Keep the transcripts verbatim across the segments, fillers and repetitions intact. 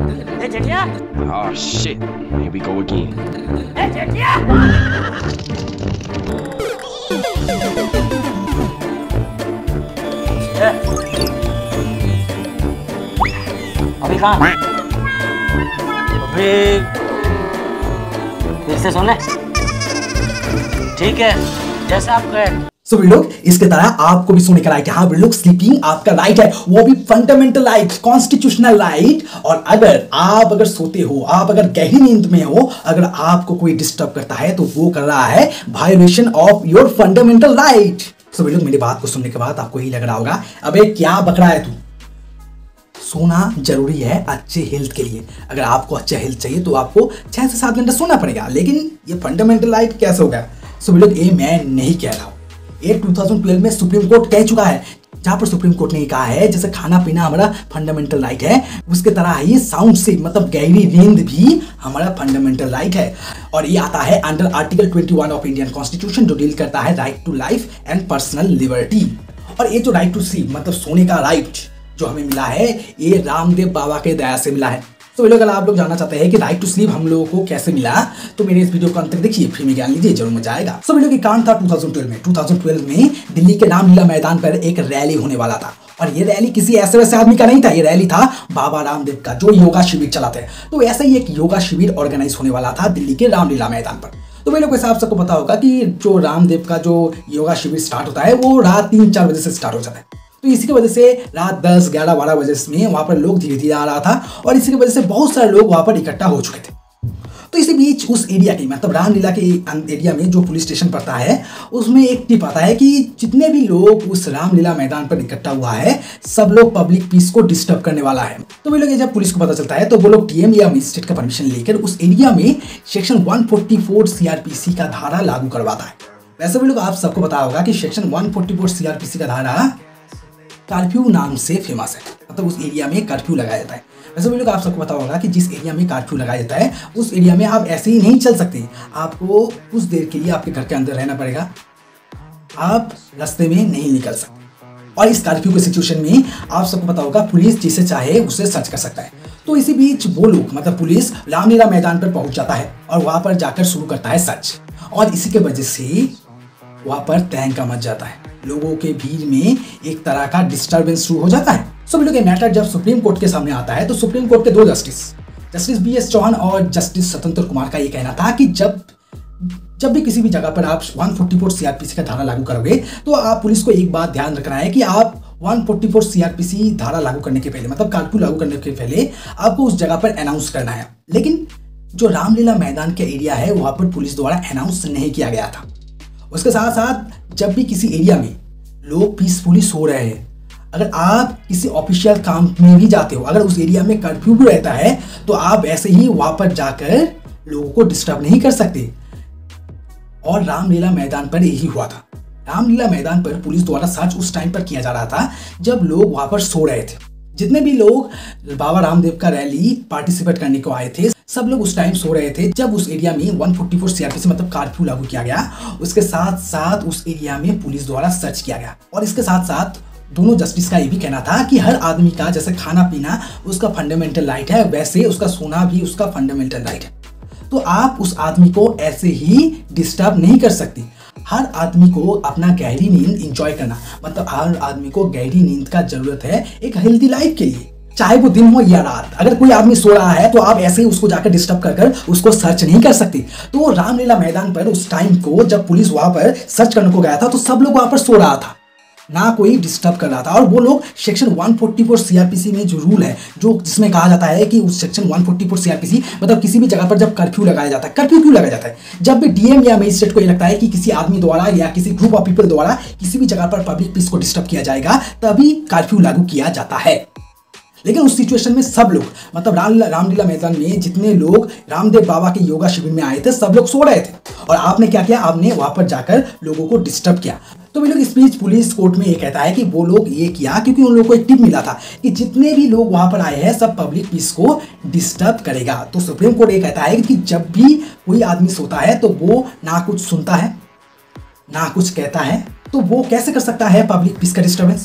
A जेठिया। Oh shit, here we go again. ए जेठिया। अभी कहाँ? अभी फिर से सोने। ठीक है, जैसा आप कहें। सो वी लोग इसके तरह आपको भी सोने का राइट है। हाँ वी लोग, स्लीपिंग आपका राइट है, वो भी फंडामेंटल राइट, कॉन्स्टिट्यूशनल राइट। और अगर आप अगर सोते हो, आप अगर गहरी नींद में हो, अगर आपको कोई डिस्टर्ब करता है तो वो कर रहा है violation of your fundamental right. So we लोग, मेरी बात को सुनने के बाद आपको यही लग रहा होगा, अबे क्या बक रहा है तू। सोना जरूरी है अच्छे हेल्थ के लिए। अगर आपको अच्छा हेल्थ चाहिए तो आपको छह से सात घंटे सोना पड़ेगा, लेकिन ये फंडामेंटल राइट कैसे होगा। सो वी लोग, ये मैं नहीं कह रहा हूं, ये दो हज़ार बारह में सुप्रीम कोर्ट कह चुका है। जहां पर सुप्रीम कोर्ट ने कहा है जैसे खाना पीना हमारा फंडामेंटल राइट है, उसके तरह ही साउंड स्लीप मतलब गहरी नींद भी हमारा फंडामेंटल राइट है। और ये आता है अंडर आर्टिकल इक्कीस ऑफ इंडियन कॉन्स्टिट्यूशन, जो डील करता है right to life and personal liberty. और ये जो राइट टू स्लीप मतलब सोने का राइट जो हमें मिला है, ये रामदेव बाबा के दया से मिला है। तो वे लोग, अगर आप लोग जानना चाहते हैं कि राइट टू स्लीप हम लोगों को कैसे मिला, तो मेरे इस वीडियो को अंत तक देखिए, फ्री में ज्ञान लीजिए, जरूर मजा आएगा। सो वीडियो की काम था दो हज़ार बारह में। दो हज़ार बारह में दिल्ली के रामलीला मैदान पर एक रैली होने वाला था, और ये रैली किसी ऐसे वैसे आदमी का नहीं था, ये रैली था बाबा रामदेव का, जो योगा शिविर चलाते हैं। तो ऐसा ही एक योगा शिविर ऑर्गेनाइज होने वाला था दिल्ली के रामलीला मैदान पर। तो वे लोग के हिसाब सबको पता होगा कि जो रामदेव का जो योगा शिविर स्टार्ट होता है वो रात तीन चार बजे से स्टार्ट हो जाता है। तो इसी की वजह से रात दस ग्यारह बारह बजे में वहां पर लोग धीरे धीरे आ रहा था, और इसी की वजह से बहुत सारे लोग वहां पर इकट्ठा हो चुके थे। तो इसी बीच उस एरिया की मतलब रामलीला के एरिया में जो पुलिस स्टेशन पड़ता है, उसमें एक टिप आता है कि जितने भी लोग उस रामलीला मैदान पर इकट्ठा हुआ है, सब लोग पब्लिक पीस को डिस्टर्ब करने वाला है। तो वे लोग जब पुलिस को पता चलता है तो वो लोग टीएम या मजिस्ट्रेट का परमिशन लेकर उस एरिया में सेक्शन एक सौ चौवालीस सीआरपीसी का धारा लागू करवाता है। वैसे भी लोग, आप सबको पता होगा कि सेक्शन एक सौ चौवालीस सीआरपीसी का धारा कर्फ्यू नाम से फेमस है, मतलब उस एरिया में कर्फ्यू लगाया जाता है। वैसे भी लोग, आप सबको पता होगा कि जिस एरिया में कर्फ्यू लगाया जाता है उस एरिया में आप ऐसे ही नहीं चल सकते, आपको कुछ देर के लिए आपके घर के अंदर रहना पड़ेगा, आप रास्ते में नहीं निकल सकते। और इस कर्फ्यू के सिचुएशन में आप सबको पता होगा पुलिस जिसे चाहे उसे सर्च कर सकता है। तो इसी बीच वो लोग मतलब पुलिस रामलीला मैदान पर पहुंच जाता है और वहां पर जाकर शुरू करता है सर्च, और इसी के वजह से वहां पर तहंका मच जाता है, लोगों के भीड़ में एक तरह का डिस्टरबेंस शुरू हो जाता है। सब लोग, ये मैटर जब सुप्रीम कोर्ट के सामने आता है तो सुप्रीम कोर्ट के दो justice, justice B S Chauhan और जस्टिस स्वतंत्र कुमार का ये कहना था कि जब जब भी किसी भी जगह पर आप एक सौ चौवालीस सीआरपीसी का धारा लागू करोगे तो आप पुलिस को एक बात ध्यान रखना है कि आप एक सौ चौवालीस सीआरपीसी धारा लागू करने के पहले मतलब कर्फ्यू लागू करने के पहले आपको उस जगह पर अनाउंस करना है। लेकिन जो रामलीला मैदान के एरिया है वहां पर पुलिस द्वारा अनाउंस नहीं किया गया था। उसके साथ साथ जब भी किसी एरिया में लोग पीसफुली सो रहे हैं, अगर आप किसी ऑफिशियल काम में भी जाते हो, अगर उस एरिया में कर्फ्यू भी रहता है तो आप ऐसे ही वहां पर जाकर लोगों को डिस्टर्ब नहीं कर सकते। और रामलीला मैदान पर यही हुआ था। रामलीला मैदान पर पुलिस द्वारा सर्च उस टाइम पर किया जा रहा था जब लोग वहां पर सो रहे थे। जितने भी लोग बाबा रामदेव का रैली पार्टिसिपेट करने को आए थे, सब लोग उस टाइम सो रहे थे जब उस एरिया में एक सौ चौवालीस सीआरपीसी मतलब कर्फ्यू लागू किया गया। उसके साथ साथ उस एरिया में पुलिस द्वारा सर्च किया गया। और इसके साथ साथ दोनों जस्टिस का ये भी कहना था कि हर आदमी का जैसे खाना पीना उसका फंडामेंटल राइट है, वैसे उसका सोना भी उसका फंडामेंटल राइट है। तो आप उस आदमी को ऐसे ही डिस्टर्ब नहीं कर सकती। हर आदमी को अपना गहरी नींद एंजॉय करना मतलब हर आदमी को गहरी नींद का जरूरत है एक हेल्दी लाइफ के लिए, चाहे वो दिन हो या रात। अगर कोई आदमी सो रहा है तो आप ऐसे ही उसको जाकर डिस्टर्ब कर कर उसको सर्च नहीं कर सकती। तो रामलीला मैदान पर उस टाइम को जब पुलिस वहां पर सर्च करने को गया था तो सब लोग वहां पर सो रहा था, ना कोई डिस्टर्ब कर रहा था। और वो लोग सेक्शन एक सौ चौवालीस सीआरपीसी में जो रूल है, जो जिसमें कहा जाता है कि उस सेक्शन एक सौ चौवालीस सीआरपीसी मतलब किसी भी जगह पर जब कर्फ्यू लगाया जाता है, कर्फ्यू क्यों लगाया जाता है? जब भी डीएम या मजिस्ट्रेट को ये लगता है कि किसी आदमी द्वारा या किसी ग्रुप ऑफ पीपल द्वारा किसी भी जगह पर पब्लिक पीस को डिस्टर्ब किया जाएगा, तभी कर्फ्यू लागू किया जाता है। लेकिन उस सिचुएशन में सब लोग मतलब रामलीला मैदान में जितने लोग रामदेव बाबा के योगा शिविर में आए थे, सब लोग सो रहे थे। और आपने क्या किया? आपने वहां पर जाकर लोगों को डिस्टर्ब किया। तो वे लोग इस बीच पुलिस कोर्ट में ये कहता है कि वो लोग ये किया क्योंकि उन लोगों को एक टिप मिला था कि जितने भी लोग वहां पर आए हैं सब पब्लिक पीस को डिस्टर्ब करेगा। तो सुप्रीम कोर्ट ये कहता है कि जब भी कोई आदमी सोता है तो वो ना कुछ सुनता है ना कुछ कहता है, तो वो कैसे कर सकता है पब्लिक पीस का डिस्टर्बेंस?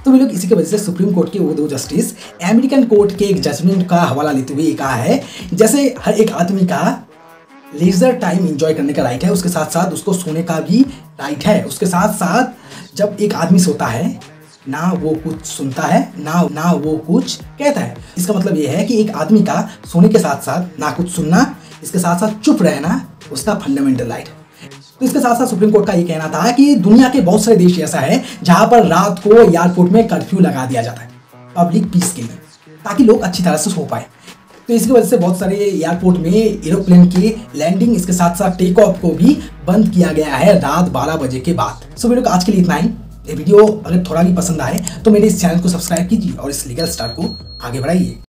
तो वे लोग इसी की वजह से सुप्रीम कोर्ट के वो दो जस्टिस अमेरिकन कोर्ट के एक जजमेंट का हवाला लेते हुए कहा है, जैसे हर एक आदमी का लेजर टाइम एंजॉय करने का राइट है, उसके साथ साथ उसको सोने का भी राइट है। उसके साथ साथ जब एक आदमी सोता है ना वो कुछ सुनता है ना ना वो कुछ कहता है। इसका मतलब ये है कि एक आदमी का सोने के साथ साथ ना कुछ सुनना, इसके साथ साथ चुप रहना उसका फंडामेंटल राइट है। तो इसके साथ साथ सुप्रीम कोर्ट का ये कहना था कि दुनिया के बहुत सारे देश ऐसा है जहां पर रात को एयरपोर्ट में कर्फ्यू लगा दिया जाता है पब्लिक पीस के लिए, ताकि लोग अच्छी तरह से सो पाए। तो इसकी वजह से बहुत सारे एयरपोर्ट में एरोप्लेन के लैंडिंग, इसके साथ साथ टेक ऑफ को भी बंद किया गया है रात बारह बजे के बाद। सो वीडियो आज के लिए इतना ही। ये वीडियो अगर थोड़ा भी पसंद आए तो मेरे इस चैनल को सब्सक्राइब कीजिए और इस लीगल स्टार को आगे बढ़ाइए।